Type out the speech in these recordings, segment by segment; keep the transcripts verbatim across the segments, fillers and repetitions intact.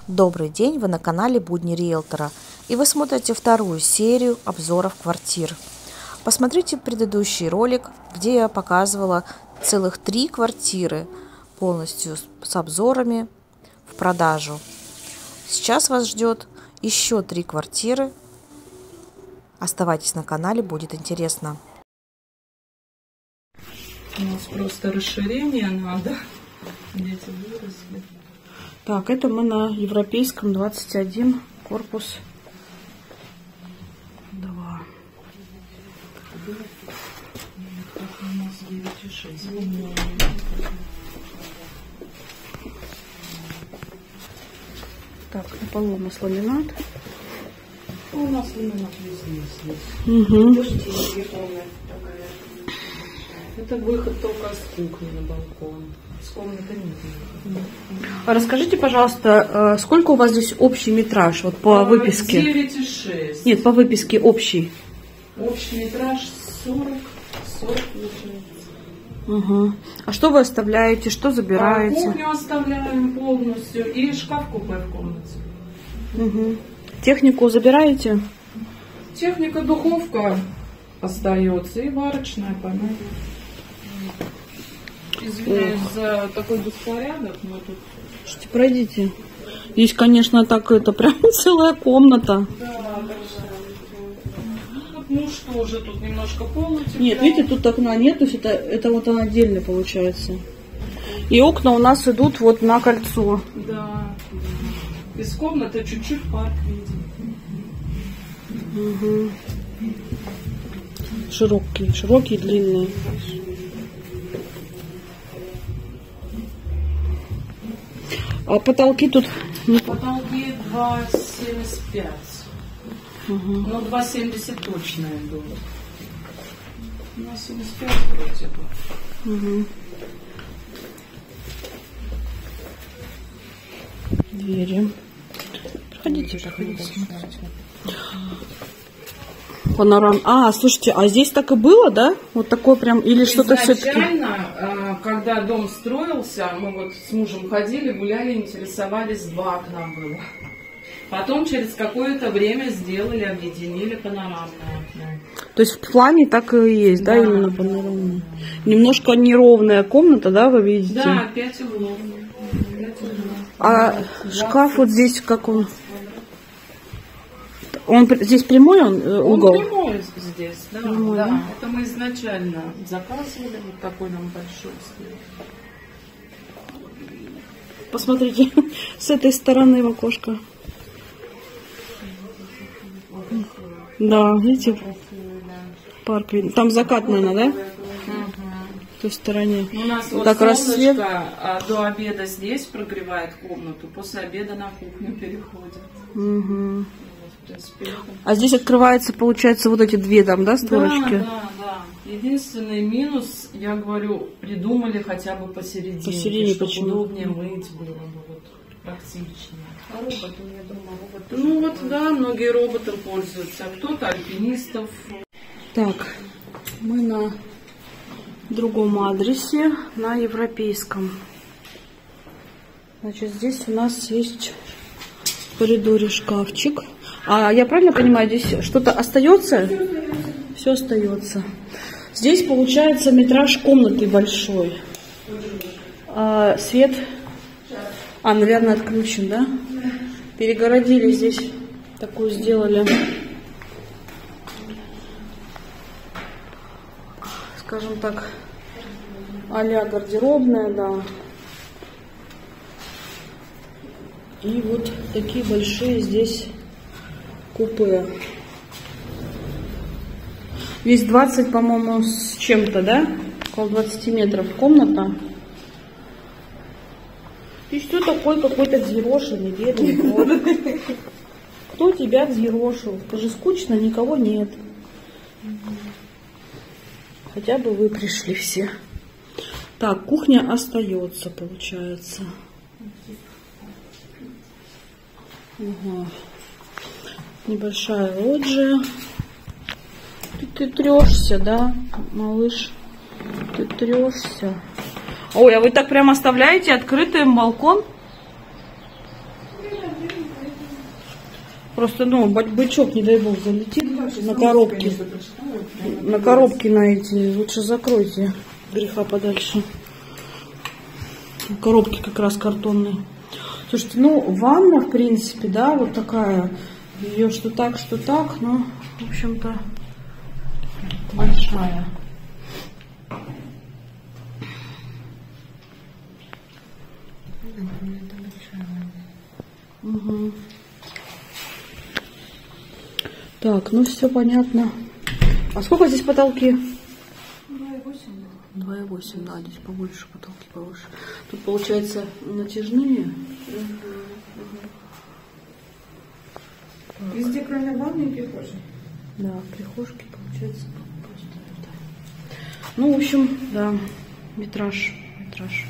Добрый день, вы на канале Будни Риэлтора, и вы смотрите вторую серию обзоров квартир. Посмотрите предыдущий ролик, где я показывала целых три квартиры полностью с обзорами в продажу. Сейчас вас ждет еще три квартиры. Оставайтесь на канале, будет интересно. У нас просто расширение надо. Дети выросли. Так, это мы на Европейском двадцать один, корпус два. Так, на полу у нас ламинат. У нас ламинат везде есть. Угу. Это выход только с кухни на балкон. С комнаты нет. А расскажите, пожалуйста, сколько у вас здесь общий метраж, вот по выписке? девять и шесть. Нет, по выписке общий. Общий метраж сорок, сорок получается. Угу. А что вы оставляете, что забираете? А кухню оставляем полностью и шкаф-купе в комнате. Угу. Технику забираете? Техника, духовка остается и варочная панель. Извиняюсь за такой беспорядок, но тут... Слушайте, пройдите. Здесь, конечно, так это прям целая комната. Да, да, да. Вот муж тоже тут немножко полностью. Нет, видите, тут окна нет, то есть это, это вот он отдельно получается. И окна у нас идут вот на кольцо. Да. Из комнаты чуть-чуть парк видим. Угу. Широкие, широкие, длинные. А потолки тут? Потолки два семьдесят пять. Угу. Ну, два семьдесят точно идут. два семьдесят пять вроде бы. Угу. Двери. Проходите, проходите. Панорам. А, слушайте, а здесь так и было, да? Вот такое прям, или что-то все-таки? Изначально, когда дом строился, мы вот с мужем ходили, гуляли, интересовались, два окна было. Потом через какое-то время сделали, объединили панорамное окно. То есть в плане так и есть, да, да, именно панорамное? Немножко неровная комната, да, вы видите? Да, пять углов. А шкаф вот здесь как он? Он здесь прямой он, угол? Он прямой здесь, да, прямой, да. Да. Это мы изначально заказывали, вот такой нам большой сделали. Посмотрите, с этой стороны в окошко. Да, видите, парк видно. Там закат, наверное, да? В той стороне. У нас вот так рассвет. А до обеда здесь прогревает комнату, после обеда на кухню переходит. Угу. А здесь открывается, получается, вот эти две там, да, створочки? Да, да, да. Единственный минус, я говорю, придумали хотя бы посередине, посередине чтобы почему? удобнее мыть было бы, вот, практичнее. А роботы, я думаю, роботы. Ну вот, да, многие роботом пользуются, а кто-то альпинистов. Так, мы на другом адресе, на Европейском. Значит, здесь у нас есть в коридоре шкафчик. А я правильно понимаю, здесь что-то остается? Все остается. Здесь получается метраж комнаты большой. А, свет, а, наверное, отключен, да? Перегородили здесь, такую сделали, скажем так, а-ля гардеробная, да. И вот такие большие здесь купе. Весь двадцать, по-моему, с чем-то, да? Около двадцати метров комната. Ты что такой какой-то взъерошенный, бедный? Вот. Кто тебя взъерошил? Скажи, скучно, никого нет. Хотя бы вы пришли все. Так, кухня остается, получается. Угу. Небольшая лоджия. Ты, ты трешься, да, малыш? Ты трешься. Ой, а вы так прям оставляете открытый балкон? Просто, ну, бычок, не дай бог, залетит на коробки. На коробки на эти. Лучше закройте. Греха подальше. Коробки как раз картонные. Слушайте, ну, ванна, в принципе, да, вот такая. Ее что так, что так, но, в общем-то, большая. Угу. Так, ну все понятно. А сколько здесь потолки? два и восемь. два и восемь, да, здесь побольше, потолки повыше. Тут, получается, натяжные. Везде, кроме ванны и прихожей. Да, в прихожке, получается, просто. Да. Ну, в общем, да, метраж, метраж.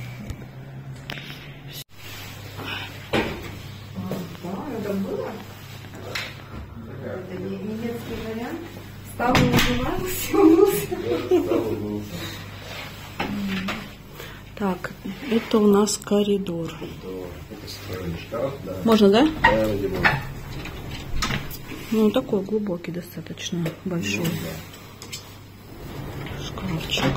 Да, это было. Это немецкий вариант. Стал назывался. Так, это у нас коридор. Шкаф, да. Можно, да? Да, ради бога. Ну, такой глубокий достаточно, большой. Ну, да. Шкафчик.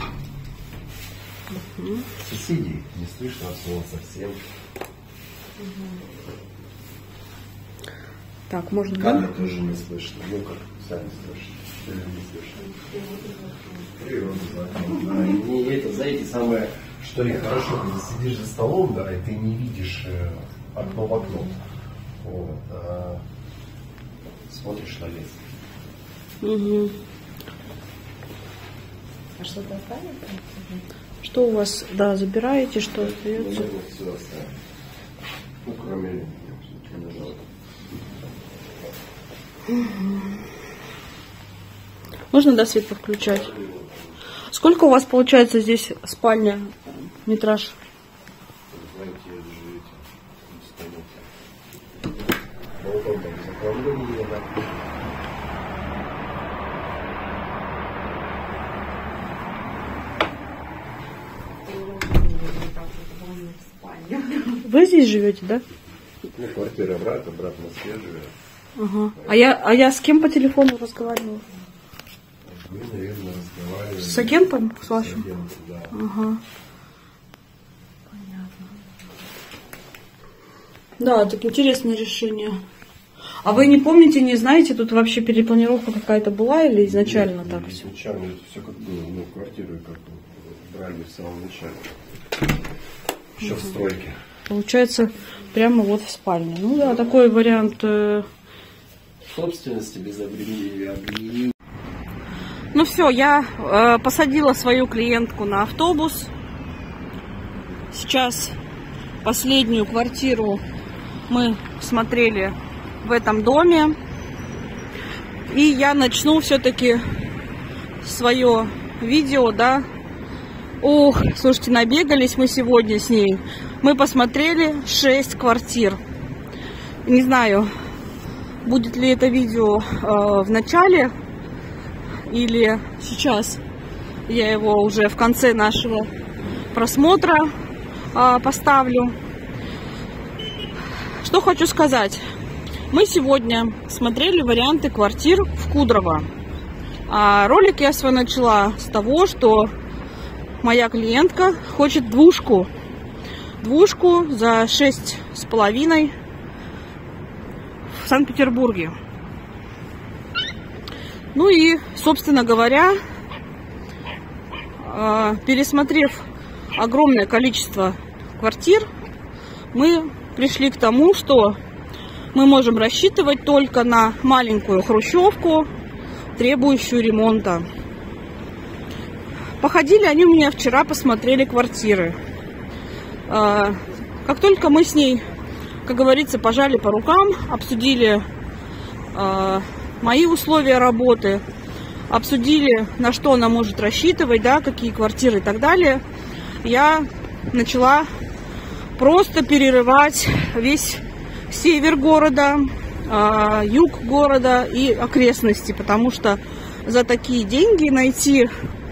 Угу. Соседей не слышно от слова совсем. Так, можно, Камер да? тоже не слышно. Ну, как сами слышно. Или не слышно. Природа, да. Да, и не это, знаете, самое, что ли, хорошо, когда сидишь за столом, да, и ты не видишь э, окно в окно. Вот, а смотришь на лес. Угу. А что-то останется? Что у вас, да, забираете, что Ну, остается? вот все оставим. Ну, кроме не жалко. Можно, да, свет повключать? Сколько у вас получается здесь спальня, метраж? Знаете, живете в станете. Балкон там закладывали, да. Вы здесь живете, да? Ну, квартира брата, брат в Москве живет. Ага. А я, а я с кем по телефону разговаривала? Вы, наверное, разговаривали. С агентом, с вашим? С агентом, да. Ага. Да, так интересное решение. А вы не помните, не знаете, тут вообще перепланировка какая-то была или изначально Нет, так нет, все? изначально это все как было, ну, квартиру как брали в самом начале. Еще в стройке. Получается, прямо вот в спальне. Ну да, такой вариант. э, Собственности без обременения. Ну все, я э, посадила свою клиентку на автобус. Сейчас последнюю квартиру мы смотрели в этом доме. И я начну все-таки свое видео, да. Ох, слушайте, набегались мы сегодня с ней. Мы посмотрели шесть квартир. Не знаю, будет ли это видео э, в начале или сейчас. Я его уже в конце нашего просмотра э, поставлю. Что хочу сказать. Мы сегодня смотрели варианты квартир в Кудрово. А ролик я свой начала с того, что моя клиентка хочет двушку. Двушку за шесть с половиной в Санкт-Петербурге. Ну и, собственно говоря, пересмотрев огромное количество квартир, мы пришли к тому, что мы можем рассчитывать только на маленькую хрущевку, требующую ремонта. Походили они у меня вчера, посмотрели квартиры. Как только мы с ней, как говорится, пожали по рукам, обсудили мои условия работы, обсудили, на что она может рассчитывать, да, какие квартиры и так далее, я начала просто перерывать весь север города, юг города и окрестности, потому что за такие деньги найти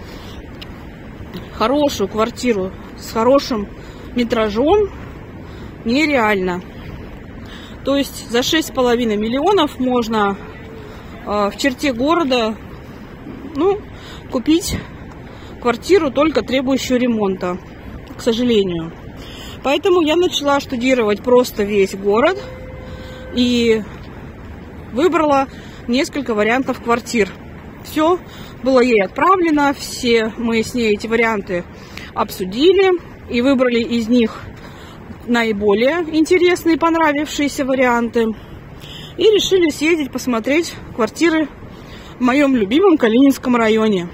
хорошую квартиру с хорошим метражом нереально. То есть за шесть с половиной миллионов можно э, в черте города, ну, купить квартиру, только требующую ремонта, к сожалению. Поэтому я начала штудировать просто весь город и выбрала несколько вариантов квартир. Все было ей отправлено, все мы с ней эти варианты обсудили и выбрали из них наиболее интересные, понравившиеся варианты. И решили съездить посмотреть квартиры в моем любимом Калининском районе.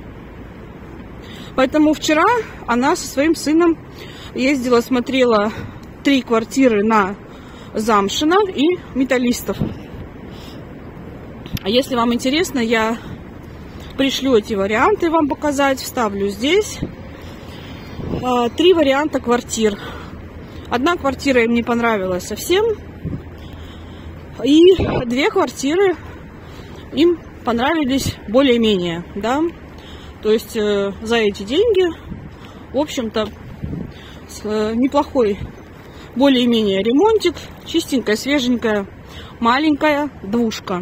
Поэтому вчера она со своим сыном ездила, смотрела три квартиры на Замшино и Металлистов. А если вам интересно, я пришлю эти варианты вам показать, вставлю здесь. Три варианта квартир. Одна квартира им не понравилась совсем, и две квартиры им понравились более-менее, да. То есть э, за эти деньги, в общем-то, э, неплохой более-менее ремонтик, чистенькая, свеженькая, маленькая двушка.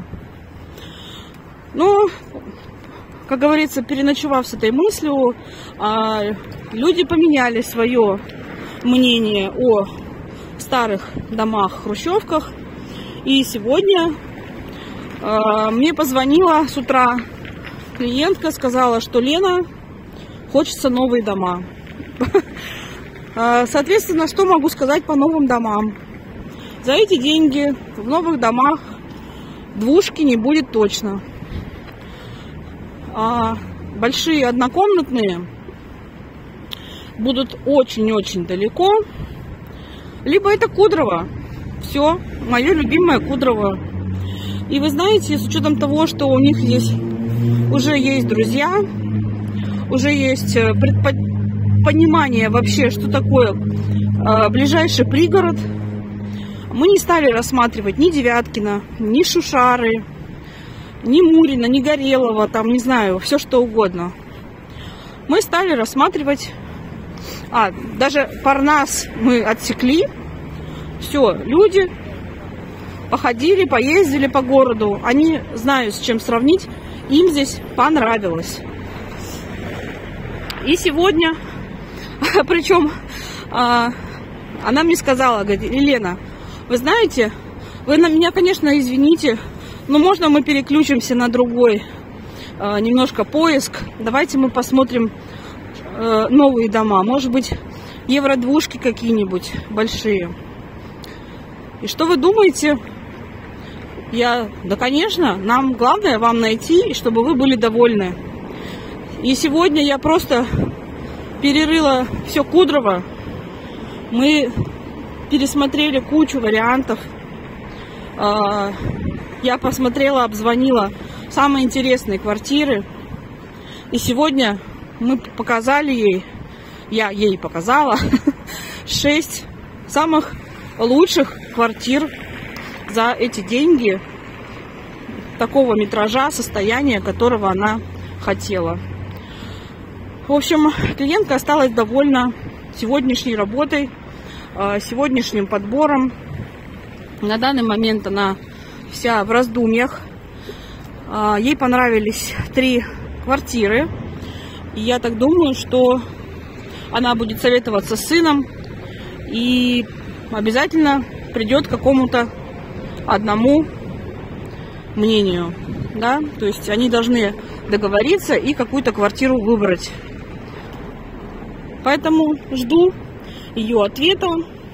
Но, как говорится, переночевав с этой мыслью, э, люди поменяли свое мнение о старых домах, хрущевках. И сегодня э, мне позвонила с утра клиентка, сказала, что Лена, хочется новые дома. Соответственно, что могу сказать по новым домам? За эти деньги в новых домах двушки не будет точно. А большие однокомнатные будут очень-очень далеко. Либо это Кудрово. Все, мое любимое Кудрово. И вы знаете, с учетом того, что у них здесь уже есть друзья, уже есть понимание вообще, что такое э, ближайший пригород, мы не стали рассматривать ни Девяткино, ни Шушары, ни Мурина, ни Горелого, там, не знаю, все что угодно. Мы стали рассматривать, а, даже Парнас мы отсекли. Все, люди походили, поездили по городу, они знают, с чем сравнить, им здесь понравилось. И сегодня, причем она мне сказала, говорит: Елена, вы знаете, вы на меня, конечно, извините, но можно мы переключимся на другой немножко поиск, давайте мы посмотрим новые дома, может быть, евро-двушки какие-нибудь большие. И что вы думаете? Я, да, конечно, нам главное вам найти, и чтобы вы были довольны. И сегодня я просто перерыла все Кудрово. Мы пересмотрели кучу вариантов. Я посмотрела, обзвонила самые интересные квартиры. И сегодня мы показали ей, я ей показала шесть самых лучших квартир за эти деньги, такого метража, состояния, которого она хотела. В общем, клиентка осталась довольна сегодняшней работой, сегодняшним подбором. На данный момент она вся в раздумьях. Ей понравились три квартиры. И я так думаю, что она будет советоваться с сыном и обязательно придет к какому-то одному мнению, да, то есть они должны договориться и какую-то квартиру выбрать. Поэтому жду ее ответа.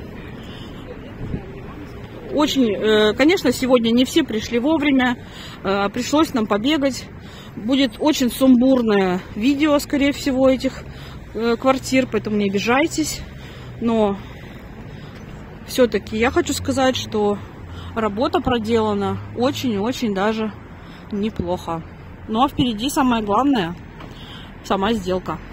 Очень, конечно, сегодня не все пришли вовремя, пришлось нам побегать. Будет очень сумбурное видео, скорее всего, этих квартир, поэтому не обижайтесь. Но все-таки я хочу сказать, что работа проделана очень-очень даже неплохо. Ну а впереди самое главное, сама сделка.